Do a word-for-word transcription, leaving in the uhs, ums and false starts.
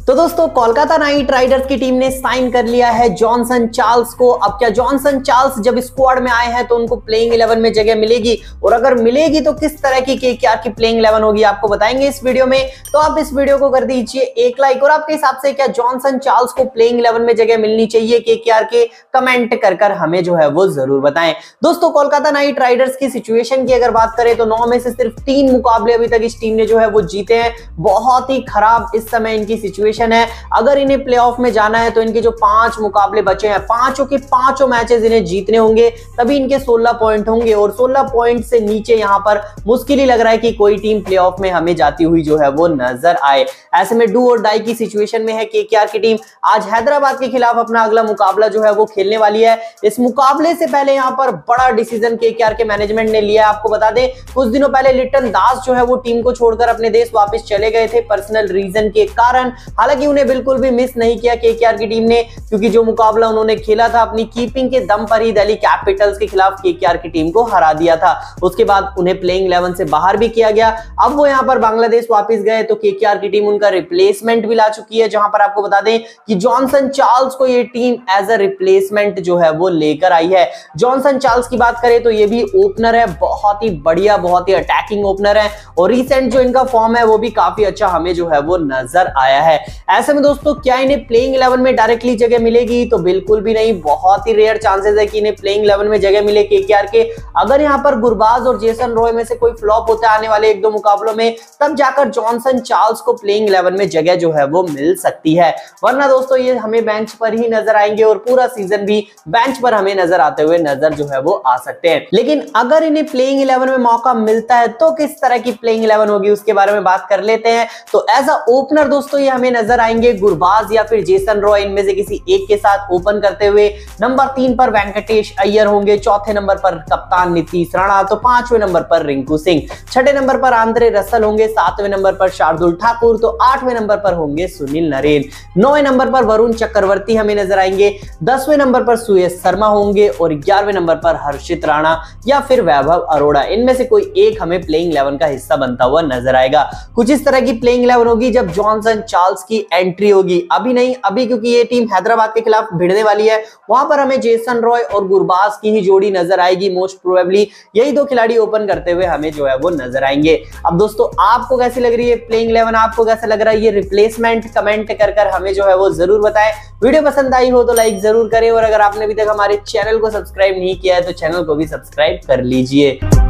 तो दोस्तों Kolkata Knight Riders की टीम ने साइन कर लिया है जॉनसन चार्ल्स को। अब क्या जॉनसन चार्ल्स जब स्क्वाड में आए हैं तो उनको प्लेइंग इलेवन में जगह मिलेगी, और अगर मिलेगी तो किस तरह की केकेआर की प्लेइंग इलेवन होगी आपको बताएंगे इस वीडियो में। तो आप इस वीडियो को कर दीजिए एक लाइक, और आपके हिसाब से क्या जॉनसन चार्ल्स को प्लेइंग इलेवन में जगह मिलनी चाहिए केकेआर के, कमेंट कर कर हमें जो है वो जरूर बताएं। दोस्तों कोलकाता नाइट राइडर्स की सिचुएशन की अगर बात करें तो नौ में से सिर्फ तीन मुकाबले अभी तक इस टीम ने जो है वो जीते हैं। बहुत ही खराब इस समय इनकी सिचुएशन है। अगर इन्हें प्लेऑफ में जाना है तो इनके जो पांच मुकाबले बचे हैं, पांचों के पांचों मैचेस इन्हें जीतने होंगे, तभी इनके सोलह पॉइंट होंगे, और सोलह पॉइंट से नीचे यहां पर मुश्किल ही लग रहा है कि कोई टीम प्लेऑफ में हमें जाती हुई जो है वो नजर आए। ऐसे में डू और डाई की सिचुएशन में है केकेआर की टीम। आज हैदराबाद के खिलाफ अपना अगला मुकाबला जो है वो खेलने वाली है। इस मुकाबले से पहले यहां पर बड़ा डिसीजन केकेआर के मैनेजमेंट ने लिया है। आपको बता दें कुछ दिनों पहले लिटन दास जो है वो टीम को छोड़कर अपने देश वापस चले गए थे पर्सनल रीजन के कारण। हालांकि उन्हें बिल्कुल भी मिस नहीं किया केकेआर की टीम ने, क्योंकि जो मुकाबला उन्होंने खेला था अपनी कीपिंग के दम पर ही दिल्ली कैपिटल्स के खिलाफ केकेआर की टीम को हरा दिया था। उसके बाद उन्हें प्लेइंग इलेवन से बाहर भी किया गया। अब वो यहां पर बांग्लादेश वापस गए तो केकेआर की टीम उनका रिप्लेसमेंट भी ला चुकी है, जहां पर आपको बता दें कि जॉनसन चार्ल्स को ये टीम एज अ रिप्लेसमेंट जो है वो लेकर आई है। जॉनसन चार्ल्स की बात करें तो ये भी ओपनर है, बहुत ही बढ़िया, बहुत ही अटैकिंग ओपनर है, और रिसेंट जो इनका फॉर्म है वो भी काफी अच्छा हमें जो है वो नजर आया है। ऐसे में दोस्तों क्या इन्हें प्लेइंग इलेवन में डायरेक्टली जगह मिलेगी? तो बिल्कुल भी नहीं। बहुत ही रेयर चांसेस है कि इन्हें प्लेइंग इलेवन में जगह मिले केकेआर के। अगर यहां पर गुरबाज और जेसन रॉय में से कोई फ्लॉप होता है आने वाले एक दो मुकाबलों में, तब जाकर जॉनसन चार्ल्स को प्लेइंग इलेवन में जगह जो है वो मिल सकती है, वरना दोस्तों ये हमें बेंच पर ही नजर आएंगे और पूरा सीजन भी बेंच पर हमें नजर आते हुए नजर जो है वो आ सकते हैं। लेकिन अगर इन्हें प्लेइंग इलेवन में मौका मिलता है तो किस तरह की प्लेइंग इलेवन होगी उसके बारे में बात कर लेते हैं। तो एज अ ओपनर दोस्तों ये हमें नजर आएंगे गुरबाज या फिर जेसन रॉय, इनमें से किसी एक के साथ ओपन करते हुए। नंबर तीन पर वेंकटेश अय्यर होंगे, चौथे नंबर पर कप्तान नीतीश राणा, तो पांचवें नंबर पर रिंकू सिंह, छठे नंबर पर आंद्रे रसल होंगे, सातवें नंबर पर शार्दुल ठाकुर, तो आठवें नंबर पर होंगे सुनील नरेन, नौवें नंबर पर वरुण चक्रवर्ती हमें नजर आएंगे, दसवें नंबर पर सुयश शर्मा होंगे, और ग्यारहवें नंबर पर हर्षित राणा या फिर वैभव अरोड़ा। इनमें से कोई एक हमें प्लेइंग इलेवन का हिस्सा बनता हुआ नजर आएगा। कुछ इस तरह की प्लेइंग इलेवन होगी जब जॉनसन चार्ल्स की एंट्री होगी। अभी नहीं, अभी क्योंकि ये टीम हैदराबाद के खिलाफ भिड़ने वाली है, वहां पर हमें जेसन रॉय और गुरबाज की ही जोड़ी नजर आएगी। मोस्ट प्रोबेबली यही दो खिलाड़ी ओपन करते हुए हमें जो है वो नजर आएंगे। अब दोस्तों आपको कैसी लग रही है प्लेइंग इलेवन, आपको कैसा लग रहा है ये रिप्लेसमेंट, कमेंट कर कर हमें जो है वो जरूर बताएं। वीडियो पसंद आई हो तो लाइक जरूर करें, और अगर आपने अभी तक हमारे चैनल को सब्सक्राइब नहीं किया है तो चैनल को भी सब्सक्राइब कर लीजिए।